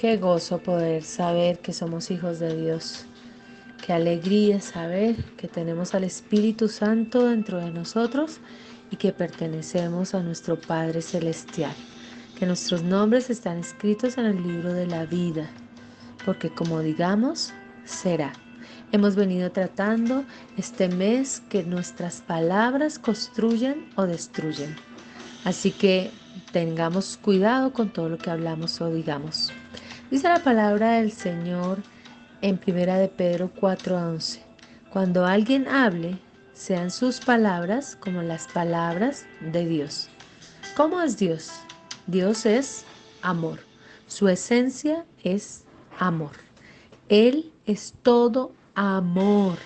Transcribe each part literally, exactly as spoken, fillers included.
Qué gozo poder saber que somos hijos de Dios. Qué alegría saber que tenemos al Espíritu Santo dentro de nosotros y que pertenecemos a nuestro Padre Celestial. Que nuestros nombres están escritos en el libro de la vida, porque como digamos, será. Hemos venido tratando este mes que nuestras palabras construyen o destruyen. Así que tengamos cuidado con todo lo que hablamos o digamos. Dice la palabra del Señor en Primera de Pedro cuatro once. Cuando alguien hable, sean sus palabras como las palabras de Dios. ¿Cómo es Dios? Dios es amor. Su esencia es amor. Él es todo amor.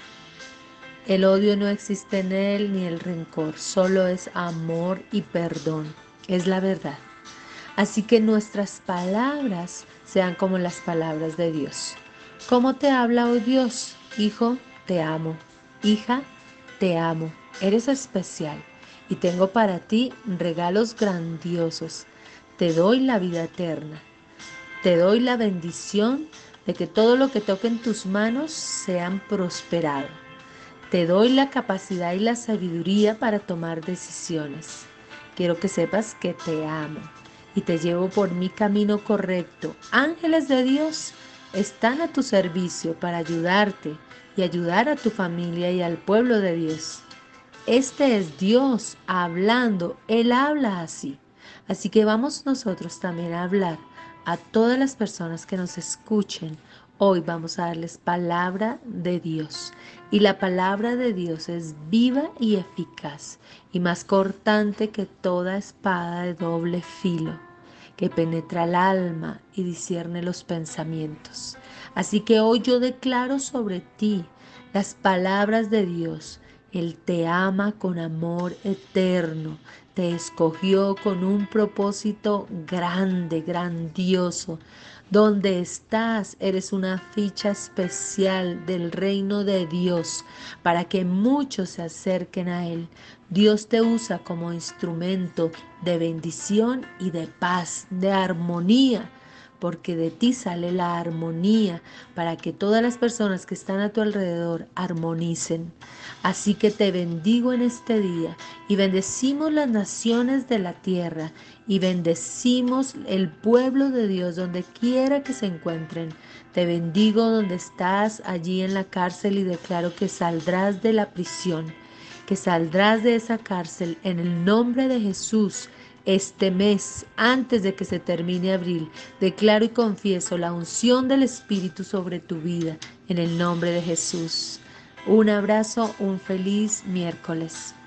El odio no existe en Él ni el rencor, solo es amor y perdón. Es la verdad. Así que nuestras palabras sean como las palabras de Dios. ¿Cómo te habla hoy Dios? Hijo, te amo. Hija, te amo. Eres especial y tengo para ti regalos grandiosos. Te doy la vida eterna. Te doy la bendición de que todo lo que toque en tus manos sean prosperado. Te doy la capacidad y la sabiduría para tomar decisiones. Quiero que sepas que te amo y te llevo por mi camino correcto. Ángeles de Dios están a tu servicio para ayudarte y ayudar a tu familia y al pueblo de Dios. Este es Dios hablando, Él habla así. Así que vamos nosotros también a hablar a todas las personas que nos escuchen. Hoy vamos a darles palabra de Dios. Y la palabra de Dios es viva y eficaz y más cortante que toda espada de doble filo, que penetra el alma y discierne los pensamientos. Así que hoy yo declaro sobre ti las palabras de Dios. Él te ama con amor eterno, te escogió con un propósito grande, grandioso. Donde estás, eres una ficha especial del reino de Dios para que muchos se acerquen a Él. Dios te usa como instrumento de bendición y de paz, de armonía, porque de ti sale la armonía para que todas las personas que están a tu alrededor armonicen. Así que te bendigo en este día y bendecimos las naciones de la tierra y bendecimos el pueblo de Dios donde quiera que se encuentren. Te bendigo donde estás allí en la cárcel y declaro que saldrás de la prisión, que saldrás de esa cárcel en el nombre de Jesús. Este mes, antes de que se termine abril, declaro y confieso la unción del Espíritu sobre tu vida, en el nombre de Jesús. Un abrazo, un feliz miércoles.